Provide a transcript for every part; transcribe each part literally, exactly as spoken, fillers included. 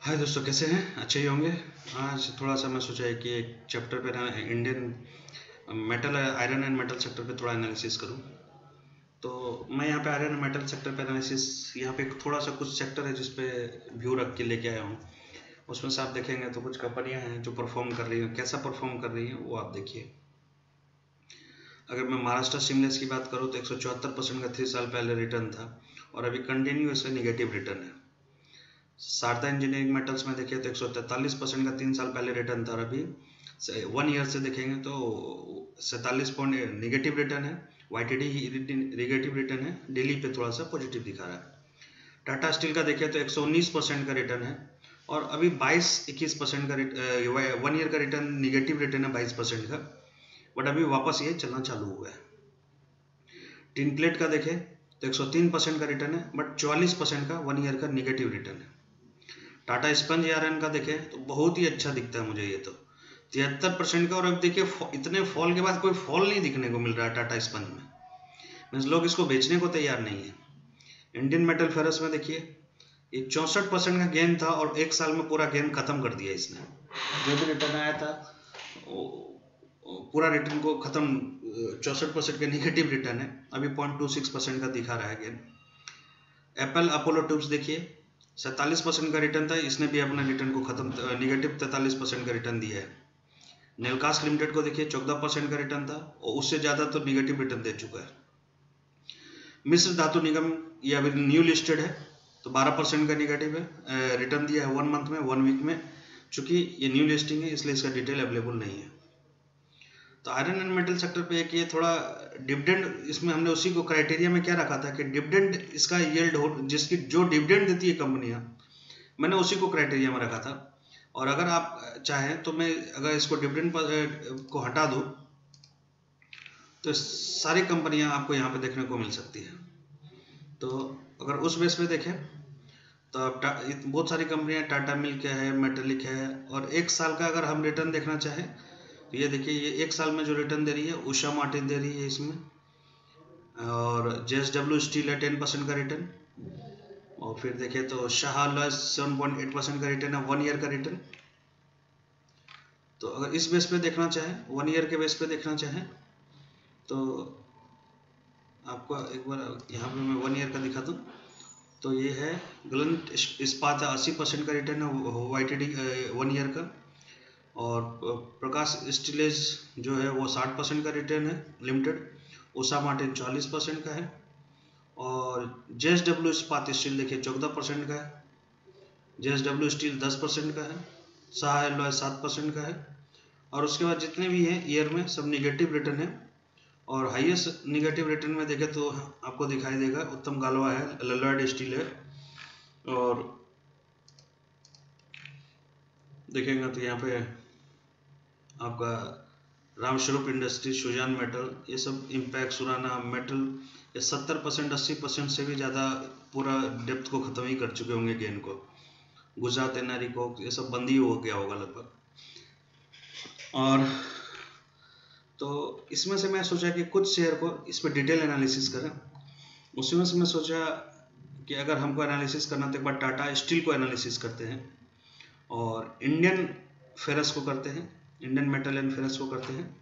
हाय दोस्तों, कैसे हैं? अच्छे ही होंगे। आज थोड़ा सा मैं सोचा है कि एक चैप्टर पे ना Indian metal iron and metal sector पे थोड़ा एनालिसिस करूं। तो मैं यहाँ पे आयरन एंड मेटल सेक्टर पे एनालिसिस, यहाँ पे थोड़ा सा कुछ सेक्टर है जिस पे व्यू रख के लेके आया हूँ। उसमें से आप देखेंगे तो कुछ कंपनियाँ हैं जो परफॉर्म कर रही हैं। कैसा परफॉर्म कर रही हैं वो आप देखिए। अगर मैं महाराष्ट्र सीमलेस की बात करूँ तो एक सौ चौहत्तर परसेंट का थ्री साल पहले रिटर्न था और अभी कंटिन्यूस निगेटिव रिटर्न है। शारदा इंजीनियरिंग मेटल्स में देखिए तो एक सौ तैंतालीस परसेंट का तीन साल पहले रिटर्न था और अभी वन ईयर से देखेंगे तो सैंतालीस पॉइंट निगेटिव रिटर्न है। वाईटीडी निगेटिव रिटर्न है, डेली पे थोड़ा सा पॉजिटिव दिखा रहा है। टाटा स्टील का देखिए तो एक सौ उन्नीस परसेंट का रिटर्न है और अभी बाईस इक्कीस परसेंट का वन ईयर का रिटर्न निगेटिव रिटर्न है बाईस परसेंट का, बट अभी वापस ये चलना चालू हुआ है। टिन प्लेट का देखें तो एक सौ तीन परसेंट का रिटर्न है बट चौवालीस परसेंट का वन ईयर का निगेटिव रिटर्न है। टाटा स्पंज आयरन का देखें तो बहुत ही अच्छा दिखता है मुझे ये तो तिहत्तर परसेंट का। और अब देखिए इतने फॉल के बाद कोई फॉल नहीं दिखने को मिल रहा है टाटा स्पंज में, मीन्स लोग इसको बेचने को तैयार नहीं है। इंडियन मेटल फेरस में देखिए ये चौंसठ परसेंट का गेन था और एक साल में पूरा गेन खत्म कर दिया इसने। जो भी रिटर्न आया था पूरा रिटर्न को खत्म, चौंसठ परसेंट का निगेटिव रिटर्न है, अभी पॉइंट टू सिक्स परसेंट का दिखा रहा है गेन। एप्पल अपोलो ट्यूब्स देखिए सैंतालीस परसेंट का रिटर्न था, इसने भी अपना रिटर्न को खत्म, निगेटिव तैंतालीस परसेंट का रिटर्न दिया है। नेलकास्ट लिमिटेड को देखिए चौदह परसेंट का रिटर्न था और उससे ज़्यादा तो निगेटिव रिटर्न दे चुका है। मिश्र धातु निगम ये अभी न्यू लिस्टेड है तो बारह परसेंट का निगेटिव है रिटर्न दिया है वन मंथ में, वन वीक में। चूंकि ये न्यू लिस्टिंग है इसलिए इसका डिटेल अवेलेबल नहीं है। तो आयरन एंड मेटल सेक्टर पे एक ये थोड़ा डिविडेंड, इसमें हमने उसी को क्राइटेरिया में क्या रखा था कि डिविडेंड इसका यील्ड हो, जिसकी जो डिविडेंड देती है कंपनियां, मैंने उसी को क्राइटेरिया में रखा था। और अगर आप चाहें तो मैं अगर इसको डिविडेंड को हटा दूं तो सारी कंपनियां आपको यहाँ पे देखने को मिल सकती है। तो अगर उस बेस पे देखें तो अब बहुत सारी कंपनियां, टाटा मिल्क है, मेटेलिक है, और एक साल का अगर हम रिटर्न देखना चाहें तो ये देखिए ये एक साल में जो रिटर्न दे रही है उषा मार्टिन दे रही है इसमें, और जेएसडब्ल्यू स्टील है टेन परसेंट का रिटर्न, और फिर देखें तो Shah Alloys seven point eight percent का रिटर्न है वन ईयर का रिटर्न। तो अगर इस बेस पे देखना चाहें, वन ईयर के बेस पे देखना चाहें तो आपको एक बार यहाँ पे मैं वन ईयर का दिखा दूँ तो ये है ग्लंट इस्पात है, अस्सी परसेंट का रिटर्न है वाईटीडी वन ईयर का, और प्रकाश स्टीलेज जो है वो साठ परसेंट का रिटर्न है लिमिटेड, उषा मार्टिन चालीस परसेंट का है, और जेएसडब्ल्यू इस्पात स्टील देखिए चौदह परसेंट का है, जेएसडब्ल्यू स्टील दस परसेंट का है, शाह एलॉय सात परसेंट का है, और उसके बाद जितने भी हैं ईयर में सब निगेटिव रिटर्न है। और हाईएस्ट निगेटिव रिटर्न में देखें तो आपको दिखाई देगा उत्तम गालवा है, ललॉयड स्टील है, और देखेंगे तो यहाँ पे आपका रामस्वरूप इंडस्ट्री, सुजान मेटल, ये सब इम्पैक्ट, सुराना मेटल, ये सत्तर परसेंट अस्सी परसेंट से भी ज़्यादा पूरा डेप्थ को ख़त्म ही कर चुके होंगे गेन को। गुजरात एनआरई को ये सब बंद ही हो गया होगा लगभग। और तो इसमें से मैं सोचा कि कुछ शेयर को इस पर डिटेल एनालिसिस करें। उसमें से मैं सोचा कि अगर हमको एनालिसिस करना तो एक बार टाटा स्टील को एनालिसिस करते हैं और इंडियन फेरस को करते हैं, इंडियन मेटल एंड फेरस को करते हैं,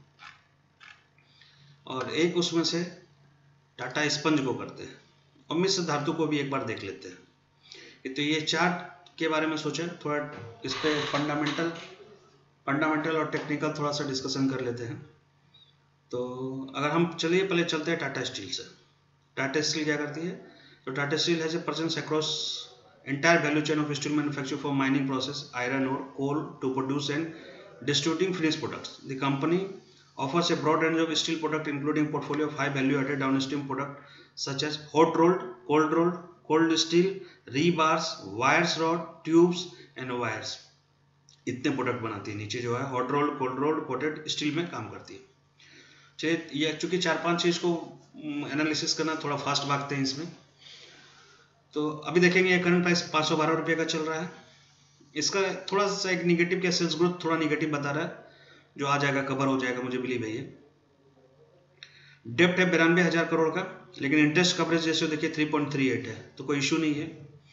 और एक उसमें से टाटा स्पंज को करते हैं, और मिश्र धातु को भी एक बार देख लेते हैं। तो ये चार्ट के बारे में सोचा, थोड़ा इस पर फंडामेंटल फंडामेंटल और टेक्निकल थोड़ा सा डिस्कशन कर लेते हैं। तो अगर हम चलिए पहले चलते हैं टाटा स्टील से। टाटा स्टील क्या करती है? तो Tata steel has a presence across entire value chain of steel manufacture from mining process, iron ore, coal to produce and distributing finished products. The company offers a broad range of steel product including portfolio of high value added downstream product such as hot rolled, cold rolled, cold steel, rebars, wires rod, tubes and wires. इतने product बनाती है। नीचे जो है hot rolled, cold rolled, coated steel में काम करती है। चलिए ये चूंकि चार पांच चीज को एनालिसिस करना, थोड़ा फास्ट भागते हैं इसमें। तो अभी देखेंगे करंट प्राइस पाँच सौ बारह रुपये का चल रहा है। इसका थोड़ा सा एक निगेटिव क्या, सेल्स ग्रोथ थोड़ा निगेटिव बता रहा है, जो आ जाएगा, कवर हो जाएगा, मुझे बिलीव है ये। डेप्ट है बिरानवे हजार करोड़ का, लेकिन इंटरेस्ट कवरेज रेशियो देखिए थ्री पॉइंट थ्री एट है, तो कोई इशू नहीं है।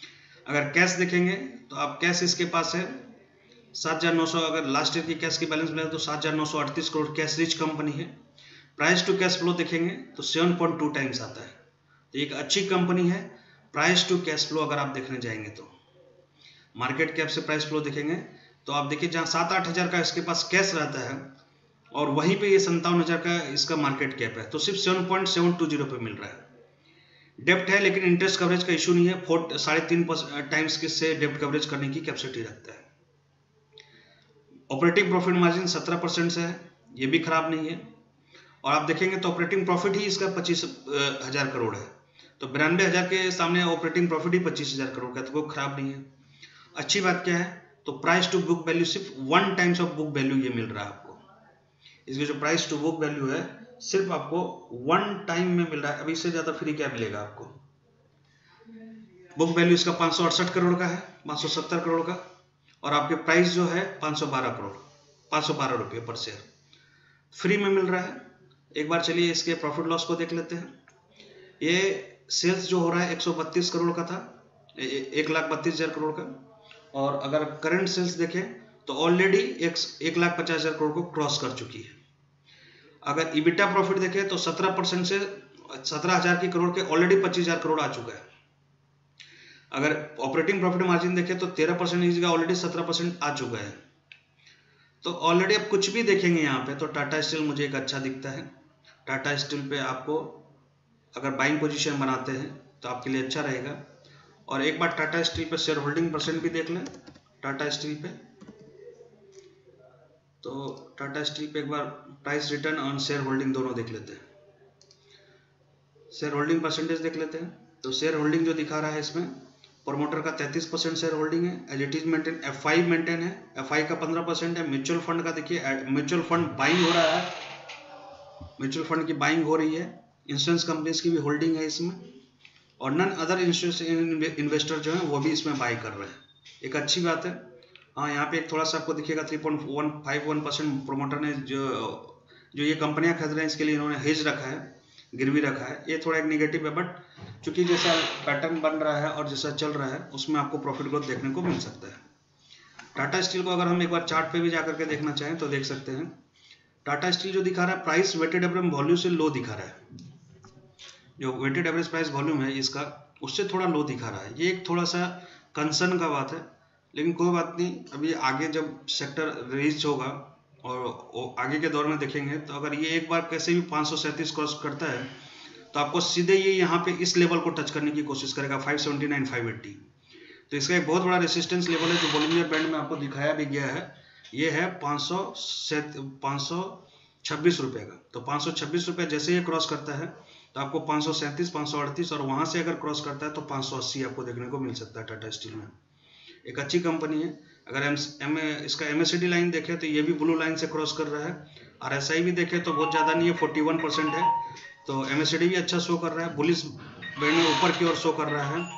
अगर कैश देखेंगे तो आप कैश इसके पास है सात हजार नौ सौ, अगर लास्ट ईयर की कैश की बैलेंस मिलेगा तो सात हजार नौ सौ अड़तीस करोड़ कैश रिच कंपनी है। प्राइस टू कैश फ्लो देखेंगे तो सेवन पॉइंट टू टाइम्स आता है, तो एक अच्छी कंपनी है। प्राइस टू कैश फ्लो अगर आप देखने जाएंगे तो मार्केट कैप से प्राइस फ्लो देखेंगे तो आप देखिए जहाँ सात आठ हजार का इसके पास कैश रहता है और वहीं पे ये संतावन हजार का इसका मार्केट कैप है, तो सिर्फ seven point seven two zero पे मिल रहा है। डेप्ट है लेकिन इंटरेस्ट कवरेज का इशू नहीं है, फोर साढ़े तीन टाइम्स किससे डेप्ट कवरेज करने की कैपेसिटी रखता है। ऑपरेटिंग प्रॉफिट मार्जिन सत्रह परसेंट से है, ये भी खराब नहीं है। और आप देखेंगे तो ऑपरेटिंग प्रॉफिट ही इसका पच्चीस हजार करोड़ है, तो बिरानवे हजार के सामने ऑपरेटिंग प्रॉफिट ही पच्चीस हजार करोड़ का, तो वो खराब नहीं है। अच्छी बात क्या है, तो प्राइस टू बुक वैल्यू सिर्फ one times of book value ये मिल रहा है आपको। इसकी जो प्राइस टू बुक वैल्यू है सिर्फ आपको वन टाइम में मिल रहा है, अभी इससे ज्यादा फ्री क्या मिलेगा आपको। बुक वैल्यू इसका पाँच सौ अड़सठ करोड़ का है, पाँच सौ सत्तर करोड़ का, और आपके प्राइस जो है पाँच सौ बारह करोड़ पाँच सौ बारह रुपये पर शेयर फ्री में मिल रहा है। एक बार चलिए इसके प्रॉफिट लॉस को देख लेते हैं। ये सेल्स जो हो रहा है एक सौ बत्तीस करोड़ का था, एक लाख बत्तीस हजार करोड़ का, और अगर करंट सेल्स देखें तो ऑलरेडी एक, एक लाख पचास हजार करोड़ को क्रॉस कर चुकी है। अगर इबिटा प्रॉफिट देखें तो सत्रह परसेंट से सत्रह हजार की करोड़ के ऑलरेडी पच्चीस हजार करोड़ आ चुका है। अगर ऑपरेटिंग प्रॉफिट मार्जिन देखें तो तेरह परसेंट की जगह ऑलरेडी सत्रह परसेंट आ चुका है। तो ऑलरेडी आप कुछ भी देखेंगे यहाँ पे तो टाटा स्टील मुझे एक अच्छा दिखता है। टाटा स्टील पे आपको अगर बाइंग पोजीशन बनाते हैं तो आपके लिए अच्छा रहेगा। और एक बार टाटा स्टील पे शेयर होल्डिंग परसेंट भी देख लें। टाटा स्टील पे तो टाटा स्टील पे एक बार प्राइस रिटर्न और शेयर होल्डिंग दोनों देख लेते हैं। शेयर होल्डिंग परसेंटेज देख लेते हैं तो शेयर होल्डिंग जो दिखा रहा है इसमें प्रोमोटर का तैंतीस परसेंट शेयर होल्डिंग है, as it is maintain. F I maintain है, एफ आई का पंद्रह परसेंट है। म्यूचुअल फंड का देखिए, म्यूचुअल फंड बाइंग हो रहा है, म्यूचुअल फंड की बाइंग हो रही है। इंश्योरेंस कंपनीज की भी होल्डिंग है इसमें, और नन अदर इंश्योरेंस इन्वेस्टर जो है वो भी इसमें बाई कर रहे हैं, एक अच्छी बात है। हाँ, यहाँ पे एक थोड़ा सा आपको दिखेगा three point one five one percent promoter ने जो जो ये कंपनियां खरीद रहे हैं इसके लिए इन्होंने हेज रखा है, गिरवी रखा है, ये थोड़ा एक नेगेटिव है। बट चूंकि जैसा पैटर्न बन रहा है और जैसा चल रहा है उसमें आपको प्रॉफिट ग्रोथ देखने को मिल सकता है। टाटा स्टील को अगर हम एक बार चार्ट पे भी जाकर के देखना चाहें तो देख सकते हैं। टाटा स्टील जो दिखा रहा है प्राइस वेटेड एवरेज वॉल्यूम से लो दिखा रहा है, जो वेटेड एवरेज प्राइस वॉल्यूम है इसका उससे थोड़ा लो दिखा रहा है। ये एक थोड़ा सा कंसर्न का बात है, लेकिन कोई बात नहीं। अभी आगे जब सेक्टर रिलीज होगा और आगे के दौर में देखेंगे तो अगर ये एक बार कैसे भी पाँच सौ सैंतीस क्रॉस करता है तो आपको सीधे ये यहाँ पे इस लेवल को टच करने की कोशिश करेगा, five seventy nine five eighty. तो इसका एक बहुत बड़ा रेसिस्टेंस लेवल है जो बॉलिंजर बैंड में आपको दिखाया भी गया है, ये है पाँच सौ पाँच सौ छब्बीस रुपये का। तो पाँच सौ छब्बीस रुपये जैसे ये क्रॉस करता है तो आपको पाँच सौ सैंतीस पाँच सौ अड़तीस, और वहाँ से अगर क्रॉस करता है तो पाँच सौ अस्सी आपको देखने को मिल सकता है। टाटा स्टील में एक अच्छी कंपनी है। अगर एम, एम इसका M S C D line देखें तो ये भी ब्लू लाइन से क्रॉस कर रहा है। आर एस आई भी देखें तो बहुत ज़्यादा नहीं है, फोर्टी वन परसेंट है। तो एम एस सी डी भी अच्छा शो कर रहा है, बुलिश बैंड में ऊपर की ओर शो कर रहा है,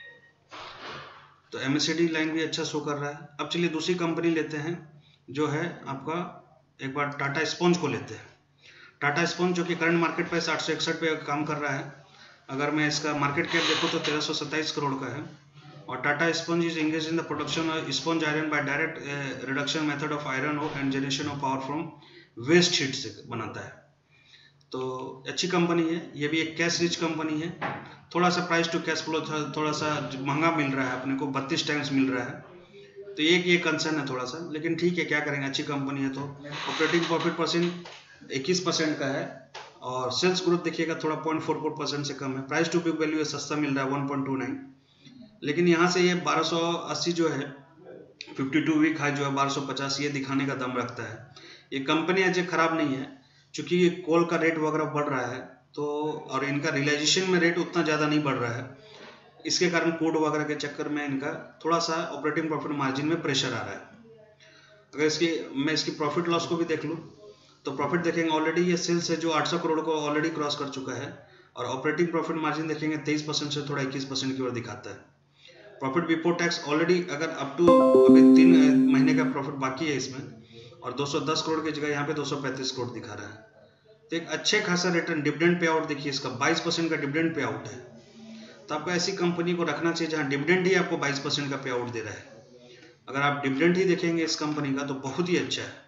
तो M S C D line भी अच्छा शो कर रहा है। अब चलिए दूसरी कंपनी लेते हैं जो है आपका, एक बार टाटा स्पंज को लेते हैं। टाटा स्पंज जो कि करंट मार्केट प्राइस आठ सौ इकसठ पे काम कर रहा है। अगर मैं इसका मार्केट कैप देखूँ तो तेरह सौ सत्ताईस करोड़ का है। और Tata sponge is engage in the production of sponge iron by direct reduction method of iron of and generation of power from waste sheet से बनाता है। तो अच्छी कंपनी है, ये भी एक कैश रिच कंपनी है। थोड़ा सा प्राइस टू कैश फ्लो थोड़ा सा महंगा मिल रहा है अपने को, बत्तीस टाइम्स मिल रहा है, तो एक ये कंसर्न है थोड़ा सा, लेकिन ठीक है क्या करेंगे, अच्छी कंपनी है। तो ऑपरेटिंग प्रॉफिट परसेंट इक्कीस परसेंट का है, और सेल्स ग्रोथ देखिएगा थोड़ा पॉइंट फोर फोर परसेंट से कम है। प्राइस टू बुक वैल्यू सस्ता मिल रहा है वन पॉइंट टू नाइन, लेकिन यहाँ से ये बारह सौ अस्सी जो है, बावन वीक हाई जो है बारह सौ पचास, ये दिखाने का दम रखता है। ये कंपनी अजय खराब नहीं है, चूंकि ये कोल का रेट वगैरह बढ़ रहा है तो, और इनका रियलाइजेशन में रेट उतना ज़्यादा नहीं बढ़ रहा है, इसके कारण कोड वगैरह के चक्कर में इनका थोड़ा सा ऑपरेटिंग प्रॉफिट मार्जिन में प्रेशर आ रहा है। अगर इसकी मैं इसकी प्रॉफिट लॉस को भी देख लूँ तो प्रॉफिट देखेंगे ऑलरेडी ये सेल्स है जो आठ सौ करोड़ को ऑलरेडी क्रॉस कर चुका है, और ऑपरेटिंग प्रॉफिट मार्जिन देखेंगे तेईस परसेंट से थोड़ा इक्कीस परसेंट की ओर दिखाता है। प्रॉफिट बिफोर टैक्स ऑलरेडी अगर अप टू अभी तीन महीने का प्रॉफिट बाकी है इसमें, और दो सौ दस करोड़ की जगह यहाँ पे दो सौ पैंतीस करोड़ दिखा रहा है। तो एक अच्छे खासा रिटर्न, डिविडेंड पे आउट देखिए इसका बाईस परसेंट का डिविडेंड पे आउट है। तो आपको ऐसी कंपनी को रखना चाहिए जहाँ डिविडेंड ही आपको बाईस परसेंट का पे आउट दे रहा है। अगर आप डिविडेंड ही देखेंगे इस कंपनी का तो बहुत ही अच्छा है।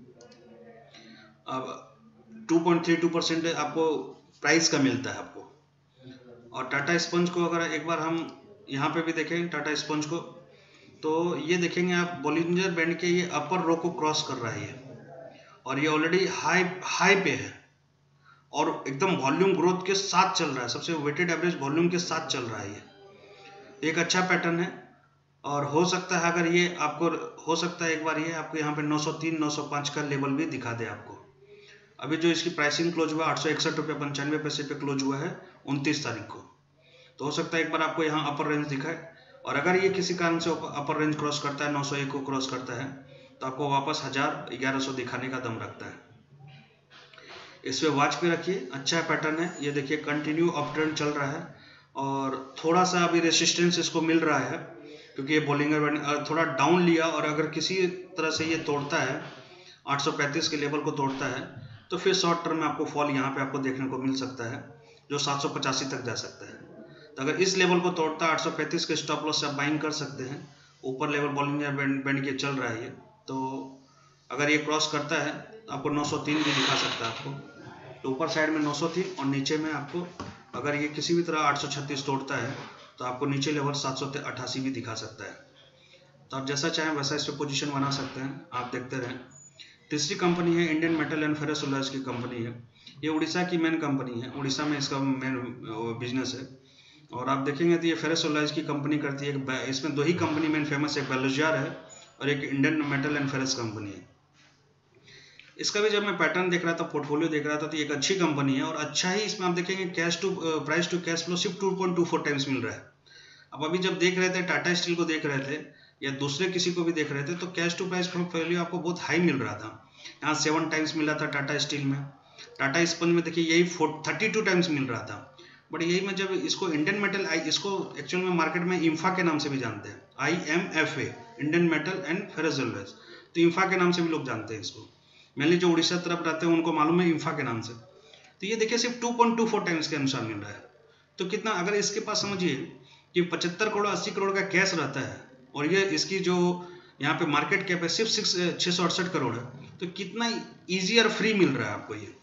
अब two point three two percent आपको प्राइस का मिलता है आपको। और टाटा स्पंज को अगर एक बार हम यहाँ पे भी देखें टाटा स्पंज को, तो ये देखेंगे आप बोलिंजर बैंड के ये अपर रो को क्रॉस कर रहा है ये, और ये ऑलरेडी हाई हाई पे है और एकदम वॉल्यूम ग्रोथ के साथ चल रहा है, सबसे वेटेड एवरेज वॉल्यूम के साथ चल रहा है ये। एक अच्छा पैटर्न है और हो सकता है अगर ये आपको हो सकता है एक बार ये आपको यहाँ पे नौ सौ तीन नौ सौ पाँच का लेवल भी दिखा दे आपको। अभी जो इसकी प्राइसिंग क्लोज हुआ आठ सौ इकसठ रुपये पंचानवे पैसे पे क्लोज हुआ है उनतीस तारीख को, तो हो सकता है एक बार आपको यहाँ अपर रेंज दिखाए। और अगर ये किसी कारण से अपर रेंज क्रॉस करता है, नौ सौ एक को क्रॉस करता है, तो आपको वापस हज़ार ग्यारह सौ दिखाने का दम रखता है। इस पे वॉच पे रखिए, अच्छा पैटर्न है ये। देखिए कंटिन्यू अप ट्रेंड चल रहा है और थोड़ा सा अभी रेसिस्टेंस इसको मिल रहा है क्योंकि ये बोलिंगर थोड़ा डाउन लिया, और अगर किसी तरह से ये तोड़ता है आठ सौ पैंतीस के लेवल को तोड़ता है तो फिर शॉर्ट टर्म में आपको फॉल यहाँ पे आपको देखने को मिल सकता है जो सात सौ पचासी तक जा सकता है। तो अगर इस लेवल को तोड़ता है आठ सौ पैंतीस के स्टॉप लॉस से आप बाइंग कर सकते हैं। ऊपर लेवल बोलिंगर बैंड बैंड के चल रहा है ये, तो अगर ये क्रॉस करता है तो आपको नौ सौ तीन भी दिखा सकता है आपको। तो ऊपर साइड में नौ सौ तीन और नीचे में आपको अगर ये किसी भी तरह आठ सौ छत्तीस तोड़ता है तो आपको नीचे लेवल सात सौ अट्ठासी भी दिखा सकता है। तो आप जैसा चाहें वैसा इस पर पोजीशन बना सकते हैं, आप देखते रहें। तीसरी कंपनी है Indian metal and ferrous alloys की कंपनी है। ये उड़ीसा की मेन कंपनी है, उड़ीसा में इसका मेन बिजनेस है। और आप देखेंगे तो ये फेरस एलॉयज की कंपनी करती है। इसमें दो ही कंपनी मेन फेमस है, एक बेलुजार है और एक Indian metal and ferrous company है। इसका भी जब मैं पैटर्न देख रहा था, पोर्टफोलियो देख रहा था, तो एक अच्छी कंपनी है और अच्छा ही इसमें आप देखेंगे cash to price to cash flow सिर्फ two point two four times मिल रहा है। अब अभी जब देख रहे थे टाटा स्टील को देख रहे थे या दूसरे किसी को भी देख रहे थे तो कैश टू प्राइस वैल्यू आपको बहुत हाई मिल रहा था। यहाँ सेवन टाइम्स मिला था टाटा स्टील में, टाटा स्पंज में देखिए यही फोर थर्टी टू टाइम्स मिल रहा था। बट यही में जब इसको इंडियन मेटल आई इसको एक्चुअल में मार्केट में इंफा के नाम से भी जानते हैं, I M F A Indian metal and ferrous alloys, तो इंफा के नाम से भी लोग जानते हैं इसको। मेनली जो उड़ीसा तरफ रहते हैं उनको मालूम है इंफा के नाम से। तो ये देखिए सिर्फ two point two four times के अनुसार मिल रहा है। तो कितना अगर इसके पास समझिए कि पचहत्तर करोड़ अस्सी करोड़ का कैश रहता है और ये इसकी जो यहाँ पे मार्केट कैप है सिर्फ सिक्स छः सौ अड़सठ करोड़ है, तो कितना ईजी और फ्री मिल रहा है आपको ये।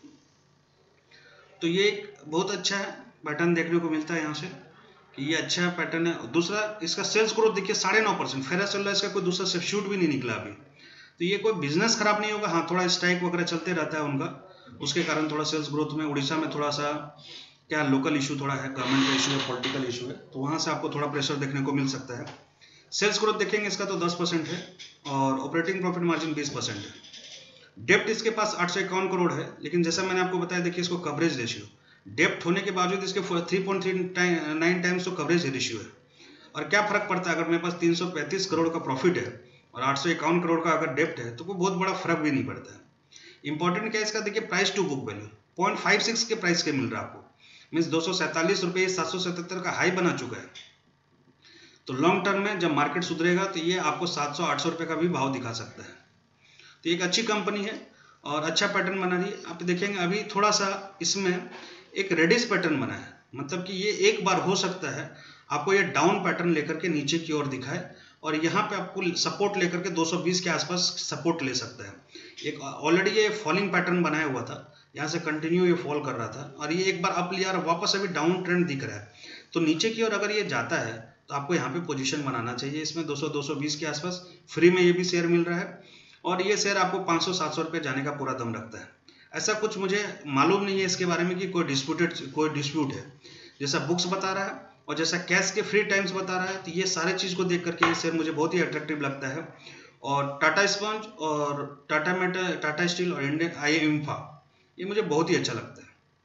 तो ये एक बहुत अच्छा है पैटर्न देखने को मिलता है यहाँ से कि ये अच्छा पैटर्न है। दूसरा इसका सेल्स ग्रोथ देखिए साढ़े नौ परसेंट, फेरस एलॉयज का कोई दूसरा सब्स्टिट्यूट भी नहीं निकला अभी। तो ये कोई बिजनेस खराब नहीं होगा, हाँ थोड़ा स्ट्राइक वगैरह चलते रहता है उनका, उसके कारण थोड़ा सेल्स ग्रोथ में उड़ीसा में थोड़ा सा क्या लोकल इशू थोड़ा है, गवर्नमेंट का इशू है, पॉलिटिकल इशू है, तो वहाँ से आपको थोड़ा प्रेशर देखने को मिल सकता है। सेल्स ग्रोथ देखेंगे इसका तो दस परसेंट है और ऑपरेटिंग प्रॉफिट मार्जिन बीस परसेंट है। डेप्ट इसके पास आठ सौ इक्यावन करोड़ है, लेकिन जैसा मैंने आपको बताया देखिए इसको कवरेज रेशियो, डेप्ट होने के बावजूद इसके three point three nine times तो कवरेज रेशियो है। और क्या फर्क पड़ता है अगर मेरे पास तीन सौ पैंतीस करोड़ का प्रॉफिट है और आठ सौ इक्यावन करोड़ का अगर डेप्ट है तो कोई बहुत बड़ा फर्क भी नहीं पड़ता है। इंपॉर्टेंट क्या है इसका देखिए price to book value point five six के प्राइस के मिल रहा है आपको, मीन्स दो सौ सैंतालीस रुपये सात सौ सतहत्तर का हाई बना चुका है। तो लॉन्ग टर्म में जब मार्केट सुधरेगा तो ये आपको सात सौ आठ सौ रुपये का भी भाव दिखा सकता है। तो एक अच्छी कंपनी है और अच्छा पैटर्न बना रही है। आप देखेंगे अभी थोड़ा सा इसमें एक रेडिश पैटर्न बना है, मतलब कि ये एक बार हो सकता है आपको ये डाउन पैटर्न लेकर के नीचे की ओर दिखाए और यहाँ पे आपको सपोर्ट लेकर के दो सौ बीस के आसपास सपोर्ट ले सकता है। एक ऑलरेडी ये फॉलिंग पैटर्न बनाया हुआ था, यहाँ से कंटिन्यू ये फॉल कर रहा था और ये एक बार अप लिया और वापस अभी डाउन ट्रेंड दिख रहा है। तो नीचे की ओर अगर ये जाता है तो आपको यहाँ पे पोजीशन बनाना चाहिए इसमें दो सौ दो सौ बीस के आसपास। फ्री में ये भी शेयर मिल रहा है और ये शेयर आपको पाँच सौ सात सौ रुपये जाने का पूरा दम रखता है। ऐसा कुछ मुझे मालूम नहीं है इसके बारे में कि कोई डिस्प्यूटेड कोई डिस्प्यूट है, जैसा बुक्स बता रहा है और जैसा कैश के फ्री टाइम्स बता रहा है, तो ये सारे चीज़ को देख करके ये शेयर मुझे बहुत ही अट्रैक्टिव लगता है। और टाटा स्पंज और टाटा मेटल, टाटा स्टील और इंडियन आई इंफा ये मुझे बहुत ही अच्छा लगता है।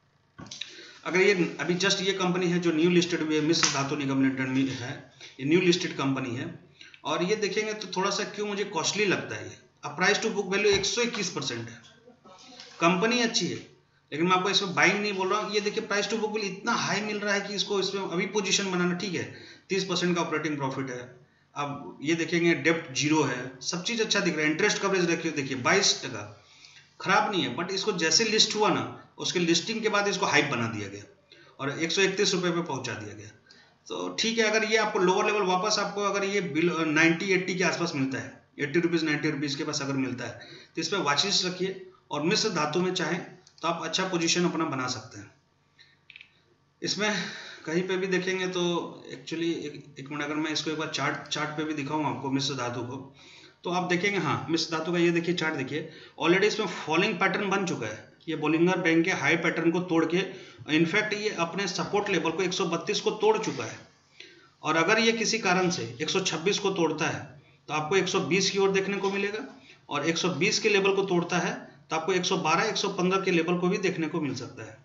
अगर ये अभी जस्ट ये कंपनी है जो न्यू लिस्टेड हुई है, मिश्र धातु निगम लिमिटेड में है, ये न्यू लिस्टेड कंपनी है और ये देखेंगे तो थोड़ा सा क्यों मुझे कॉस्टली लगता है ये। अब प्राइस टू बुक वैल्यू एक सौ इक्कीस परसेंट है, कंपनी अच्छी है लेकिन मैं आपको इसमें बाइंग नहीं बोल रहा हूँ। ये देखिए प्राइस टू बुक वैल्यू इतना हाई मिल रहा है कि इसको इसमें अभी पोजीशन बनाना ठीक है। तीस परसेंट का ऑपरेटिंग प्रॉफिट है। अब ये देखेंगे डेप्ट जीरो है, सब चीज़ अच्छा दिख रहा है। इंटरेस्ट कवरेज देखिए देखिए बाईस टका, खराब नहीं है। बट इसको जैसे लिस्ट हुआ ना, उसके लिस्टिंग के बाद इसको हाइप बना दिया गया और एक सौ इकतीस रुपये पे पहुंचा दिया गया। तो ठीक है, अगर ये आपको लोअर लेवल वापस आपको अगर ये बिल नाइन्टी एट्टी के आसपास मिलता है, एट्टी रुपीज़ नाइन्टी रुपीज़ के पास अगर मिलता है, तो इस पर वॉचिस रखिए और मिश्र धातु में चाहें तो आप अच्छा पोजीशन अपना बना सकते हैं। इसमें कहीं पे भी देखेंगे तो एक्चुअली एक, एक मिनट अगर मैं इसको एक बार चार्ट चार्ट पे भी दिखाऊँ आपको मिश्र धातु को, तो आप देखेंगे हाँ मिश्र धातु का ये देखिए चार्ट देखिए, ऑलरेडी इसमें फॉलिंग पैटर्न बन चुका है। ये बोलिंगर बैंक के हाई पैटर्न को तोड़ के इनफैक्ट ये अपने सपोर्ट लेवल को एक सौ बत्तीस को तोड़ चुका है, और अगर ये किसी कारण से एक सौ छब्बीस को तोड़ता है तो आपको एक सौ बीस की ओर देखने को मिलेगा, और एक सौ बीस के लेवल को तोड़ता है तो आपको एक सौ बारह एक सौ पंद्रह के लेवल को भी देखने को मिल सकता है।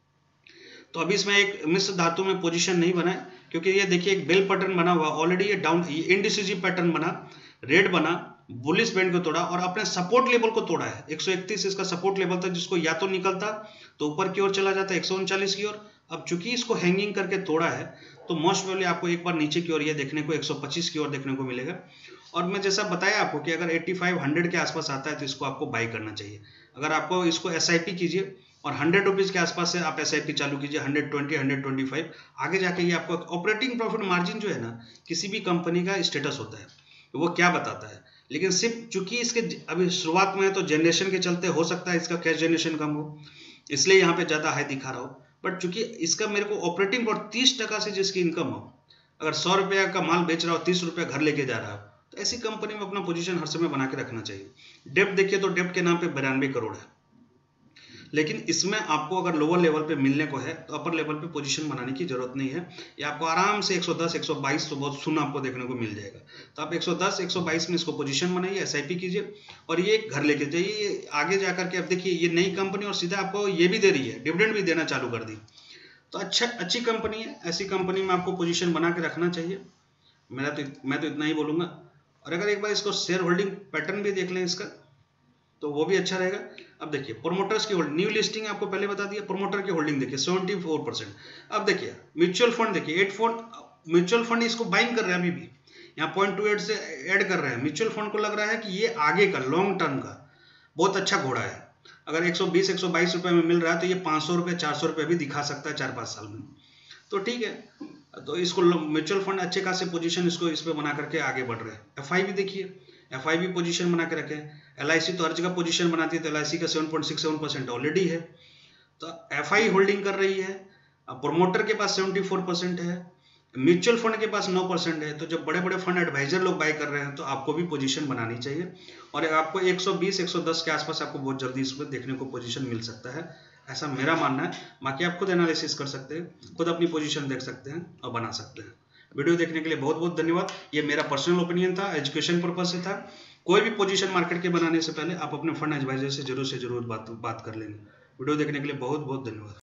तो अभी इसमें एक मिश्र धातु में पोजीशन नहीं बना है, क्योंकि ये देखिए एक बेल पैटर्न बना हुआ, ऑलरेडी ये डाउन इंडिसिजिव पैटर्न बना, रेड बना, बुलिश बैंड को तोड़ा और अपने सपोर्ट लेवल को तोड़ा है। एक सौ इकतीस इसका सपोर्ट लेवल था, जिसको या तो निकलता तो ऊपर की ओर चला जाता एक सौ उनचालीस की ओर। अब चूंकि इसको हैंगिंग करके तोड़ा है तो मोस्ट प्रोबेबली आपको एक बार नीचे की ओर ये देखने को एक सौ पच्चीस की ओर देखने को मिलेगा। और मैं जैसा बताया आपको कि अगर पचासी सौ के आसपास आता है तो इसको आपको बाई करना चाहिए। अगर आपको इसको एस आई पी कीजिए और हंड्रेड रुपीज़ के आसपास से आप एस आई पी चालू कीजिए, hundred twenty hundred twenty five, आगे जाके ये आपको ऑपरेटिंग प्रॉफिट मार्जिन जो है ना, किसी भी कंपनी का स्टेटस होता है तो वो क्या बताता है। लेकिन सिर्फ चूंकि इसके अभी शुरुआत में है तो जनरेशन के चलते हो सकता है इसका कैश जनरेशन कम हो, इसलिए यहाँ पे ज़्यादा हाई दिखा रहा हो। बट चूंकि इसका मेरे को ऑपरेटिंग और तीस टका से जिसकी इनकम हो, अगर सौ रुपया का माल बेच रहा हो, तीस रुपया घर लेके जा रहा हो, तो ऐसी कंपनी में अपना पोजीशन हर समय बना के रखना चाहिए। डेप्ट देखिए तो डेप्ट के नाम पे बिरानवे करोड़ है, लेकिन इसमें आपको अगर लोअर लेवल पे मिलने को है तो अपर लेवल पे पोजीशन बनाने की जरूरत नहीं है। ये आपको आराम से एक सौ दस एक सौ बाईस तो बहुत सुन आपको देखने को मिल जाएगा। तो आप एक सौ दस एक सौ बाईस में इसको पोजीशन बनाइए, एसआईपी कीजिए और ये घर लेके जाइए आगे जाकर के। अब देखिए ये नई कंपनी और सीधा आपको ये भी दे रही है, डिविडेंड भी देना चालू कर दी, तो अच्छा अच्छी कंपनी है। ऐसी कंपनी में आपको पोजीशन बना के रखना चाहिए। मेरा तो मैं तो इतना ही बोलूँगा। और अगर एक बार इसको शेयर होल्डिंग पैटर्न भी देख लें इसका, तो वो भी अच्छा रहेगा। अब देखिए प्रोमोटर्स की होल्डिंग, न्यू लिस्टिंग आपको पहले बता दिया, प्रोमोटर की होल्डिंग देखिए सेवेंटी फोर परसेंट। अब देखिए म्यूचुअल फंड देखिए एट फोर म्यूचुअल फंड इसको बाइंग कर रहे हैं, अभी भी यहाँ पॉइंट टू एट से ऐड कर रहे हैं। म्यूचुअल फंड को लग रहा है कि ये आगे का लॉन्ग टर्म का बहुत अच्छा घोड़ा है। अगर एक सौ बीस एक सौ बाईस रुपये में मिल रहा है तो ये पाँच सौ रुपये चार सौ रुपये भी दिखा सकता है चार पाँच साल में, तो ठीक है। तो इसको म्यूचुअल फंड अच्छे खासे पोजीशन इसको इस पे बना करके आगे बढ़ रहे हैं। एफ आई भी देखिए, एफ आई भी पोजीशन बना के रखें। एल आई सी तो हर जगह पोजीशन बनाती है, तो एल आई सी का seven point six seven percent already है, तो एफ आई होल्डिंग कर रही है। प्रोमोटर के पास सेवेंटी फोर परसेंट है, म्यूचुअल फंड के पास नौ परसेंट है। तो जब बड़े बड़े फंड एडवाइजर लोग बाय कर रहे हैं तो आपको भी पोजीशन बनानी चाहिए। और आपको एक सौ बीस एक सौ दस के आसपास आपको बहुत जल्दी इसमें देखने को पोजीशन मिल सकता है, ऐसा मेरा मानना है। बाकी आप खुद एनालिसिस कर सकते हैं, खुद अपनी पोजीशन देख सकते हैं और बना सकते हैं। वीडियो देखने के लिए बहुत बहुत धन्यवाद। ये मेरा पर्सनल ओपिनियन था, एजुकेशन पर्पज से था। कोई भी पोजीशन मार्केट के बनाने से पहले आप अपने फंड एडवाइजर से जरूर से जरूर बात बात कर लेंगे। वीडियो देखने के लिए बहुत बहुत धन्यवाद।